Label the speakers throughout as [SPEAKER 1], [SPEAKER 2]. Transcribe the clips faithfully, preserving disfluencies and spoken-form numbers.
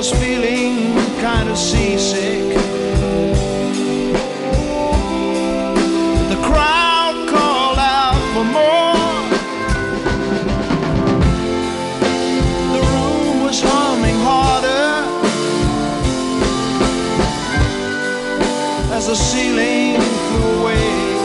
[SPEAKER 1] was feeling kind of seasick. The crowd called out for more. The room was humming harder as the ceiling flew away.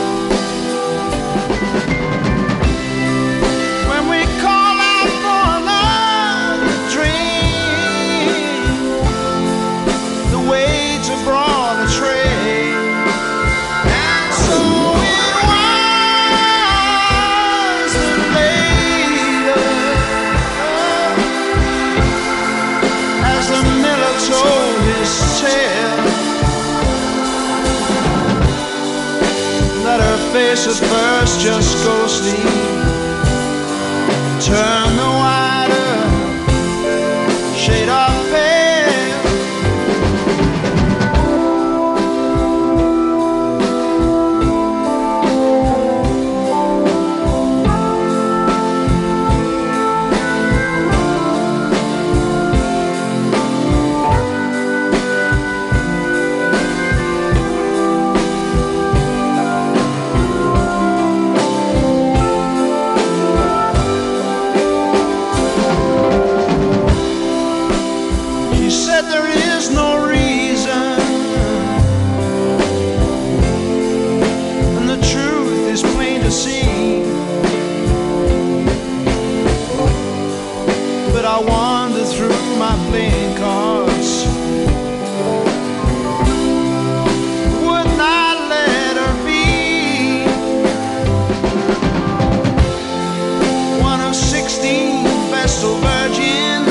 [SPEAKER 1] Face at first just ghostly, turn the wider shade of pale. There is no reason, and the truth is plain to see. But I wander through my playing cards, would not let her be one of sixteen Vestal virgins.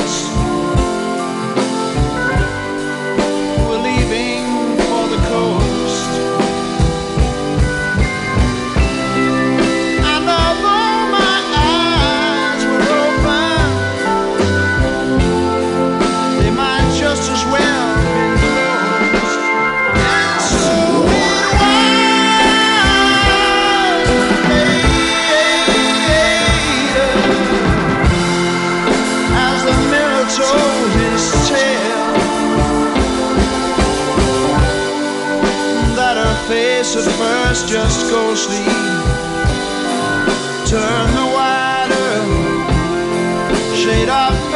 [SPEAKER 1] Face at first just ghostly, turn the wider shade of